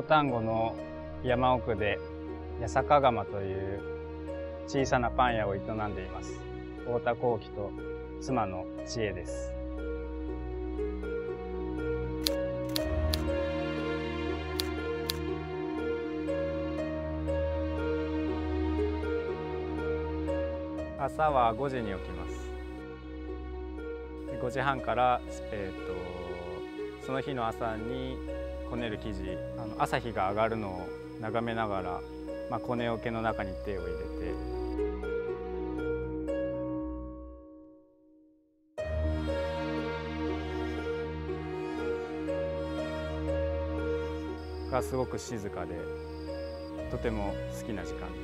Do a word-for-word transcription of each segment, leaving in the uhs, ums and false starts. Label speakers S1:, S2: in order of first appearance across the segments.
S1: 丹後の山奥で八坂窯という小さなパン屋を営んでいます太田幸喜と妻の千恵です。朝はごじに起きます。ごじはんから、えー、とその日の朝にこねる生地、あの朝日が上がるのを眺めながら、まあ、こね桶の中に手を入れてがすごく静かでとても好きな時間です。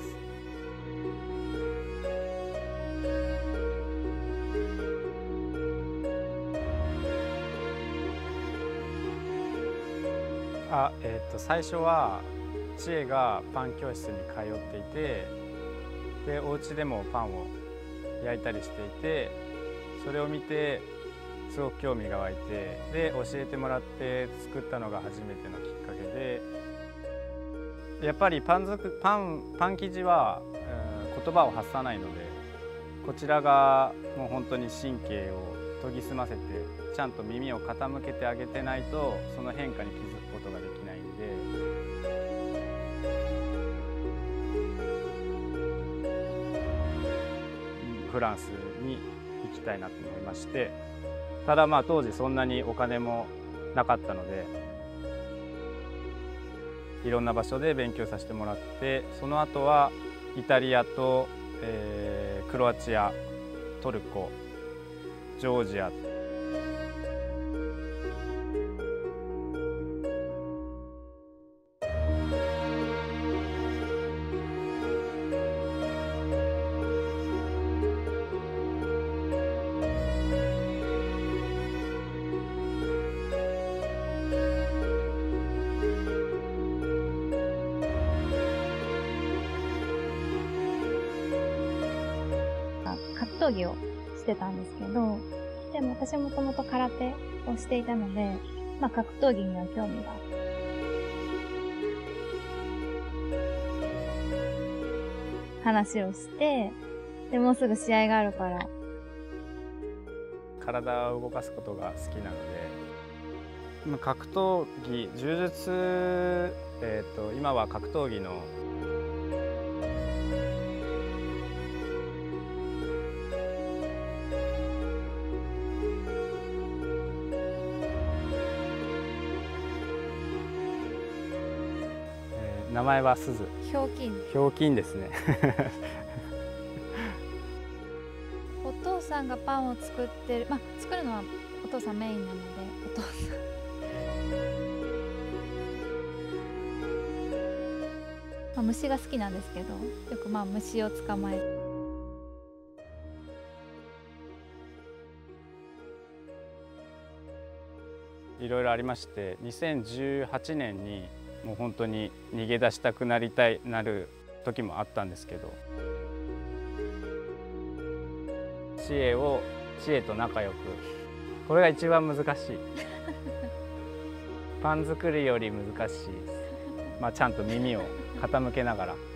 S1: あ、えー、と最初は千恵がパン教室に通っていて、でお家でもパンを焼いたりしていて、それを見てすごく興味が湧いて、で教えてもらって作ったのが初めてのきっかけで、やっぱりパン作パンパン生地は、うん、言葉を発さないので、こちらがもう本当に神経を研ぎ澄ませてちゃんと耳を傾けてあげてないとその変化に気づくことができないんで、フランスに行きたいなと思いまして、ただまあ当時そんなにお金もなかったのでいろんな場所で勉強させてもらって、その後はイタリアと、えー、クロアチア、トルコ、ジョージア、
S2: 格闘技をしてたんですけど、でも私はもともと空手をしていたので、まあ、格闘技には興味があって、話をして、でもうすぐ試合があるから
S1: 体を動かすことが好きなので、格闘技、柔術、えー、と今は格闘技の名前はすず。
S2: ひょうきん。
S1: ひょうきんですね。
S2: お父さんがパンを作ってる、まあ作るのはお父さんメインなので、お父さん。まあ虫が好きなんですけど、よくまあ虫を捕まえて。
S1: いろいろありまして、にせんじゅうはちねんにもう本当に逃げ出したくなりたいなる時もあったんですけど、知恵を知恵と仲良く、これが一番難しい。パン作りより難しいです。まあちゃんと耳を傾けながら。